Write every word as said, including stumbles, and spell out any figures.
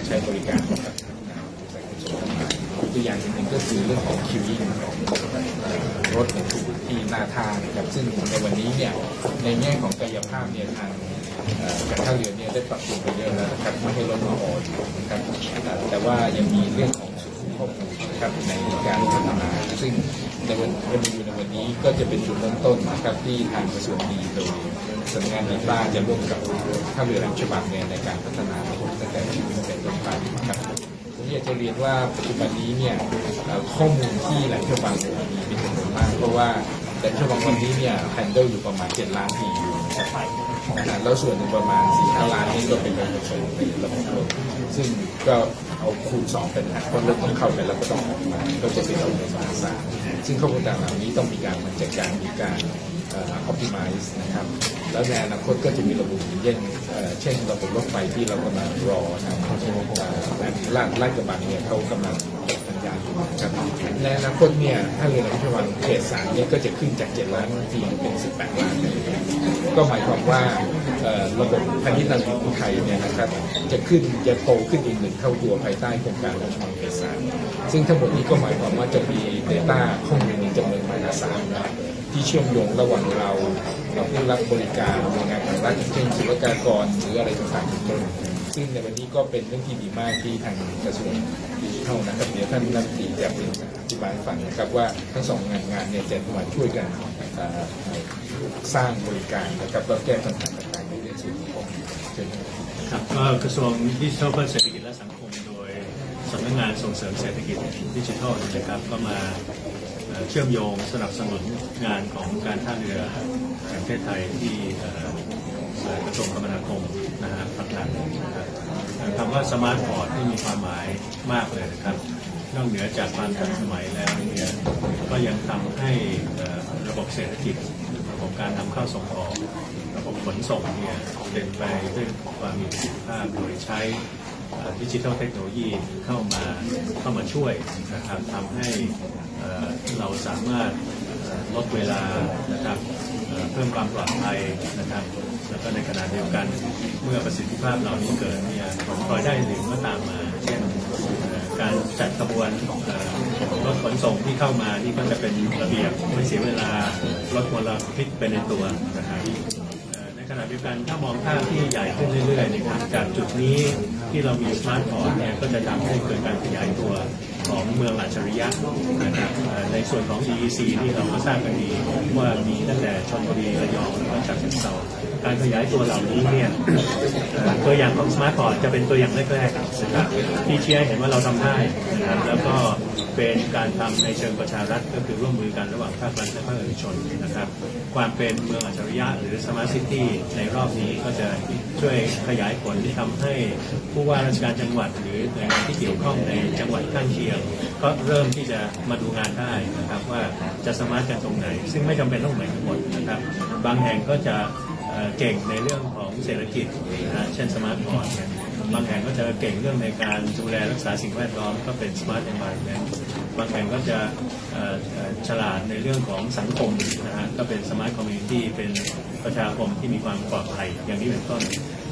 ใช้บริการกับตัวอย่างหนึ่งก็คือเรื่องของคิวยิ่งของรถที่หน้าท่านะครับซึ่งในวันนี้เนี่ยในแง่ของกายภาพเนี่ยทางการท่าเรือเนี่ยได้ปรับปรุงไปเยอะแล้วนะครับไม่ให้รถมาอออยู่นะครับแต่ว่ายังมีเรื่องของข้อมูลนะครับในการพัฒนาซึ่งในวันวันนี้ในวันนี้ก็จะเป็นจุดเริ่มต้นนะครับที่ทางกระทรวงดีโดยสำนักงานดีบ้าจะร่วมกับท่าเรือแหลมฉบังเนี่ยในการพัฒนาระบบตั้งแต่ชีวิตตั้งแต่ต้นไปนะครับผมอยากจะเรียนว่าปัจจุบันนี้เนี่ยข้อมูลที่แหลมฉบังมีเป็นจำนวนมากเพราะว่าแหลมฉบังวันนี้เนี่ยแฮนเดิลอยู่ประมาณเจ็ดล้านทีอยู่นะครับแล้วส่วนหนึ่งประมาณสี่ห้าล้านนี่ก็เป็นประชาชนในระบบรถซึ่งก็เอาคูณสองเป็นหารเพราะรถต้องเข้าไปแล้วก็ต้องออกมาก็จะเป็นระบบมหาศาลซึ่งข้อมูลต่างเหล่านี้ต้องมีการมันจัดการมีการออพติไมซ์นะครับแล้วในอนาคตก็จะมีระบบเช่นเช่นระบบรถไฟที่เรากำลังรอนะครับลาดลาดกระบังเนี่ยเขากำลังสัญญาณอยู่นะครับในอนาคตเนี่ยถ้าเรือแหลมฉบังเขตสามเนี่ยก็จะขึ้นจากเจ็ดล้านทีเป็นสิบแปดล้านก็หมายความว่าระบบพาณิชย์ทางไทยเนี่ยนะครับจะขึ้นจะโตขึ้นอีกหนึ่งเท่าตัวภายใต้โครงการแหลมฉบังเขตสามซึ่งทั้งหมดนี้ก็หมายความว่าจะมี Data ข้อมูลจำนวนมหาศาลนะที่เชื่อมโยงระหว่างเราเราผู้รับบริการหน่วยงานของรัฐเช่นศุลกากรหรืออะไรต่างๆเป็นต้นซึ่งในวันนี้ก็เป็นเรื่องที่ดีมากที่ทางกระทรวงดิจิทัลนะครับเดี๋ยวท่านรัฐมนตรีจะเป็นอธิบายฟังนะครับว่าทั้งสองงานงานเนี่ยจะมาช่วยกันสร้างบริการนะครับแล้วแก้ปัญหาต่างๆในเรื่องส่วนของเชิญครับก็กระทรวงดิจิทัลเพื่อเศรษฐกิจและสังคมโดยสำนักงานส่งเสริมเศรษฐกิจดิจิทัลนะครับก็มาเชื่อมโยงสนับสนุนงานของการท่าเรือแห่งประเทศไทยที่กระทรวงคมนาคมนะฮะผลักดันนะครับคำว่าสมาร์ทพอร์ตที่มีความหมายมากเลยนะครับนอกเหนือจากความทันสมัยแล้วเนี่ยก็ยังทำให้ระบบเศรษฐกิจระบบการนำเข้าส่งออกระบบขนส่งเนี่ยเป็นไปด้วยความมีประสิทธิภาพโดยใช้ดิจิทัลเทคโนโลยีเข้ามาเข้ามาช่วยนะครับทำให้เราสามารถลดเวลานะครับเพิ่มความปลอดภัยนะครับแล้วก็ในขณะเดียวกันเมื่อประสิทธิภาพเหล่านี้เกิดเนี่ยผลพลอยได้อื่นก็ตามมาเช่นการจัดกระบวนรถขนส่งที่เข้ามานี่ก็จะเป็นระเบียบไม่เสียเวลาลดมลพิษไปในตัวนะครับในขณะเดียวกันถ้ามองภาพที่ใหญ่ขึ้นเรื่อยๆนะครับจากจุดนี้ที่เรามีสมาร์ทพอร์ตเนี่ยก็จะทำให้เกิดการขยายตัวของเมืองอัจฉริยะนะครับในส่วนของ อี อี ซี ที่เราก็ทราบกันดีว่ามีตั้งแต่ชลบุรีระยองแล้วก็ฉะเชิงเทราการขยายตัวเหล่านี้เนี่ยตัวอย่างของสมาร์ทพอร์ตจะเป็นตัวอย่างแรกๆนะครับที่ชี้ให้เห็นว่าเราทำได้นะครับแล้วก็เป็นการทำในเชิงประชารัฐก็คือร่วมมือกันระหว่างภาครัฐและภาคเอกชนนะครับความเป็นเมืองอัจฉริยะหรือสมาร์ทซิตี้ในรอบนี้ก็จะช่วยขยายผลที่ทำให้ผู้ว่าราชการจังหวัดหรือหน่วยงานที่เกี่ยวข้องในจังหวัดข้างเคียงก็เริ่มที่จะมาดูงานได้นะครับว่าจะสมาร์ทกันตรงไหนซึ่งไม่จำเป็นต้องเหมือนกันหมดนะครับบางแห่งก็จะเก่งในเรื่องของเศรษฐกิจนะเช่นสมาร์ทพอร์ตบางแห่งก็จะเก่งเรื่องในการดูแลรักษาสิ่งแวดล้อมก็เป็น Smart Environment บางแห่งก็จะฉลาดในเรื่องของสังคมนะฮะก็เป็น Smart Community เป็นประชาคมที่มีความปลอดภัยอย่างนี้เป็นต้น